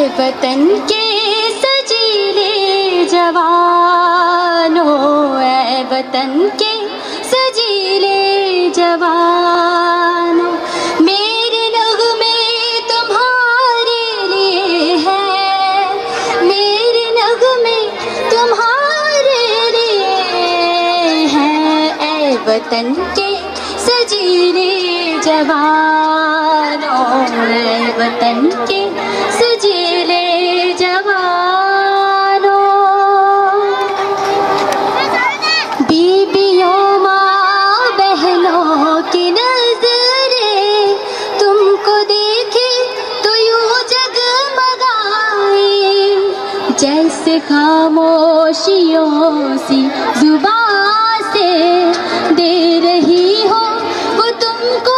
वतन के सजीले जवानों, ऐ वतन के सजीले जवानों, मेरे नग़्मे तुम्हारे लिए है, मेरे नग़्मे तुम्हारे लिए हैं। ऐ वतन के सजीले जवानों, ऐ वतन के सजीले जवानों, बीबियों माँ बहनों की नज़रें तुमको देखे तो यूं जगमगाए, जैसे खामोशियों सी जुबां से दे रही हो वो तुमको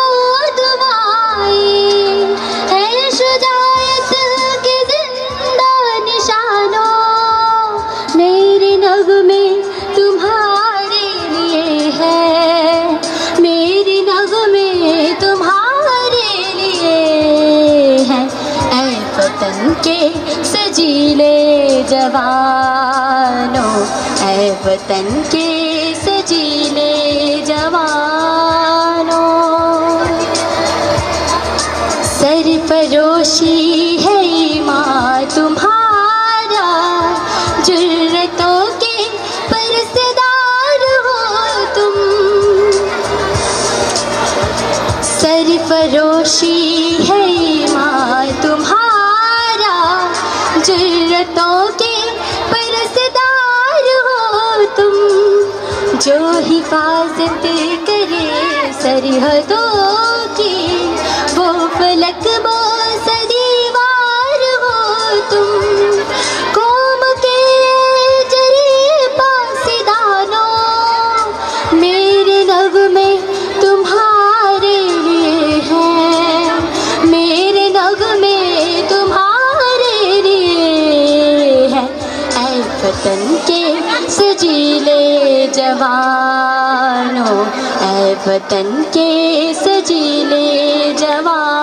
दुआएं। है शुजाअत के जिंदा निशानों, मेरे नग़्मे तुम्हारे लिए है, मेरे नग़्मे तुम्हारे लिए है। ऐ वतन के सजीले जवानों, ऐ वतन के सजीले जवानों, सरफरोशी है ईमान तुम्हारा, जुर्रतों के परसदार हो तुम, सरफरोशी है ईमान तुम्हारा, जुर्रतों के परसदार हो तुम, जो हिफाजत करे सरहदों की, वो फलक बोस दीवार हो तुम, कौम के जरिए पासीदानों, मेरे नग़्मे तुम्हारे लिए हैं, मेरे नग़्मे तुम्हारे लिए हैं। ऐ वतन के सजीले जवानों, ऐ वतन के सजीले जवानों।